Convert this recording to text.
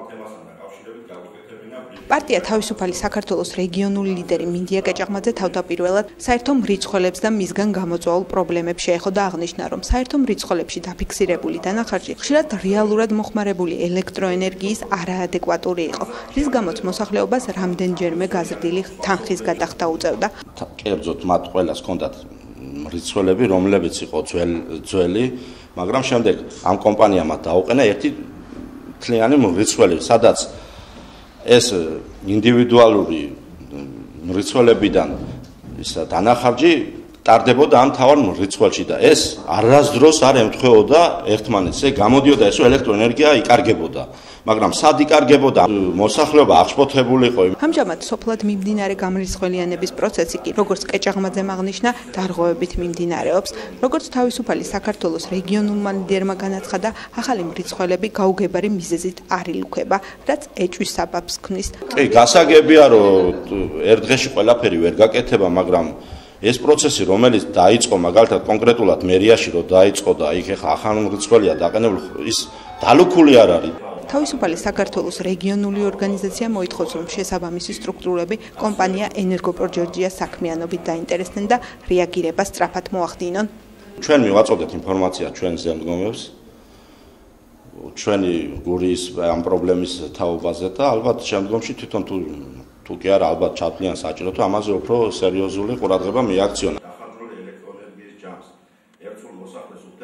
პარტია თავისუფალი საქართველოს რეგიონული ლიდერი მინდია კეჭაღმაძე თავდაპირველად საერთო მრიცხველებს და მისგან გამოწვეულ პრობლემებს შეეხო და აღნიშნა, რომ საერთო მრიცხველებში დაფიქსირებული დანახარჯი ხშირად რეალურად მოხმარებული ელექტროენერგიის არაადეკვატური იყო, რის გამოც მოსახლეობას რამდენჯერმე გაზრდილი თანხის გადახდა უწევდა. კერძოდ მათ ყველას ჰქონდათ მრიცხველები, რომლებიც იყო ძველი, მაგრამ შემდეგ ამ კომპანიამ დაუყენა ერთი თლიანი მრიცხველი, სადაც ეს ინდივიდუალური მრიცხველებიდან დანახარჯი ტარდებოდა ამ მთავარ მრიცხველში და ეს არასდროს არ ემთხვეოდა ერთმანეთს. გამოდიოდა ეს ელექტროენერგია იკარგებოდა, მაგრამ სად იკარგებოდა? მოსახლეობა აღშფოთებული იყო. ამჟამად სოფლად მიმდინარე გამრიცხველიანების პროცესი კი, როგორც კეჭაღმაძემ აღნიშნა, დარღვევებით მიმდინარეობს. როგორც თავისუფალი საქართველოს რეგიონულმა ლიდერმა განაცხადა, ახალი მრიცხველები გაუგებარი მიზეზით არ ილუქება, რაც ეჭვის საბაბს ქმნის. კი, გასაგებია, რომ ერთ დღეში ყველაფერი ვერ გაკეთება, მაგრამ ეს პროცესი, რომელიც დაიწყო მაგალითად კონკრეტულად მერიაში, რომ დაიწყო და იქ ახლა ახალი მრიცხველია დაყენებული, ის დალუქული არ არის. თავისუფალი საქართველოს რეგიონული ორგანიზაცია მოითხოვს, რომ შესაბამისი სტრუქტურები კომპანია ენერგოპროჯერჯიას საქმიანობით დაინტერესდნენ და რეაგირება სწრაფად მოახდინონ. ჩვენ მივაწოდეთ ინფორმაცია ჩვენ ზემდგომებს, ჩვენი გურიის ამ პრობლემის თაობაზე და ალბათ შემდგომში თვითონ თუ კი არა ალბათ ჩათვლიან საჭირო, თუ ამაზე უფრო სერიოზული ყურადღება მიაქციონა.